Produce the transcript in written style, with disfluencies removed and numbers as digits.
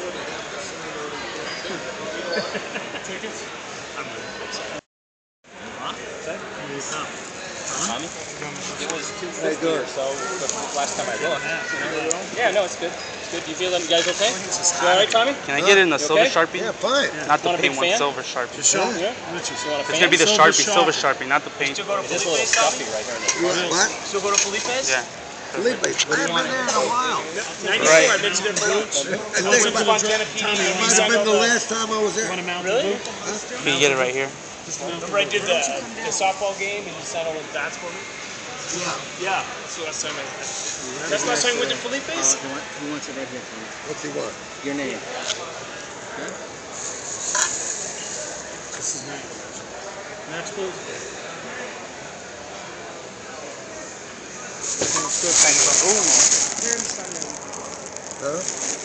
Tickets? I'm really excited. Huh? Tommy? It was 250 or so the last time I looked. Yeah, no, it's good. It's good. Do you feel that you guys okay? You alright, Tommy? Can I get it in the silver okay? Sharpie? Yeah, fine. Not the paint one, silver Sharpie. Yeah. It's gonna be the silver Sharpie, not the paint. Still go to Felipe's, Tommy? Right here in the What? Still go to Felipe's? Yeah. Felipe, I haven't been there in a while. 94, I bet you there for lunch. I think it might have been the last time I was there. Really? Can you get it right here? Remember I did the softball game and you signed all those bats for me? Yeah. Yeah. That's the last time that's the last time you went to Felipe's? He wants it right here, please. What's he want? Your name. This is Max Booth. Thanks for Huh?